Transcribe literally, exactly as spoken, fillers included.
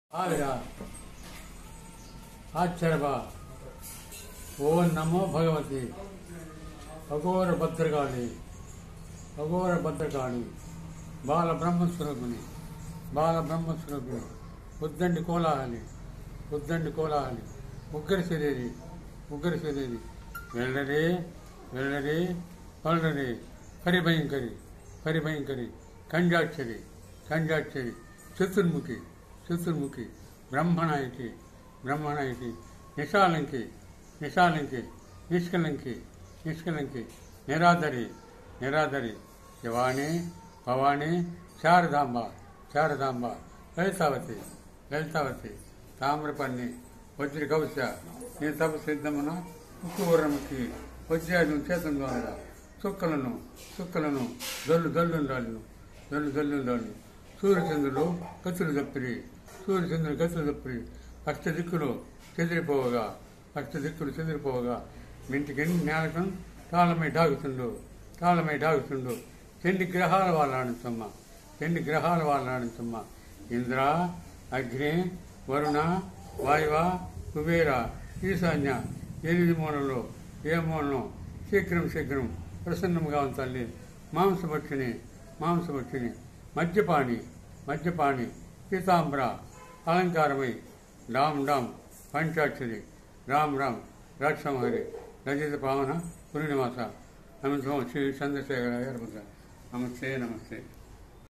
आविरा आचरवा ओम नमो भगवती अघोर भद्रकाली अघोर भद्रकाली बाल ब्रह्मस्वरूपिणी बाल ब्रह्मस्वरूपिणी उद्दंडी कोलाहली उद्दंडी कोलाहली उग्र शरीरी उग्र शरीरी वेल्लरे वेल्लरे पल्लरे परिभयंकरी परिभयंकरी कंजाक्षरी कंजाक्षरी चतुर्मुखी चतुर्मुखी ब्रह्मणायकी ब्रह्मणायकी निशालंकी निशालंकी निष्कलंकी निष्कलंकी निराधरी निराधरी शिवानी भवानी शारदांबा शारदांबा ललितावती ललितावती ताम्रपन्नी वज्रकवच नी तप सिद्धमुన ఉక్కువర్ణముకి వజ్రాలను చేతం ద్వారా చుక్కలను చుక్కలను దొల్లు దొల్లుండాలను దొల్లు దొల్లుండాలను సూర్యచంద్రులు గతులు తప్పిరి సూర్యచంద్రులు గతులు తప్పిరి అష్ట దిక్కులు చెదిరిపోవగా అష్ట దిక్కులు చెదిరిపోవగా ఇంటికి నేలకం తాళమై డాగుతుండు తాళమై డాగుతుండు ఎన్ని గ్రహాల వాళ్ళ ఆడించమ్మ ఎన్ని గ్రహాల వాళ్ళ ఆడించమ్మ ఇంద్ర అగ్ని వరుణ వాయువ కుబేర ఈశాన్య ఎనిమిది మూలలో ఏ మూలలో శీఘ్రం శీఘ్రం ప్రసన్నముగా తల్లి మాంసభక్షిణి మాంసభక్షిణి మద్యపాణి మద్యపాణి పీతాంబర అలంకారమై డామ్ డామ్ పంచాక్షరి రామ్ రామ్ రాక్షమహరి రజిత పావన పురినివాస నమస్కారం శ్రీ చంద్రశేఖర నమస్తే నమస్తే